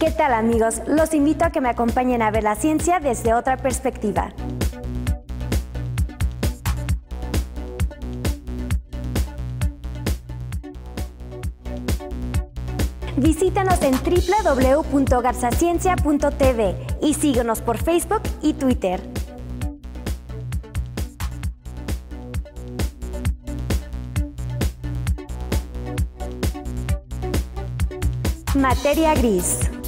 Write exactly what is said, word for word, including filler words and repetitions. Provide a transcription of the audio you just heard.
¿Qué tal, amigos? Los invito a que me acompañen a ver la ciencia desde otra perspectiva. Visítanos en doble u doble u doble u punto garzaciencia punto t v y síguenos por Facebook y Twitter. Materia gris.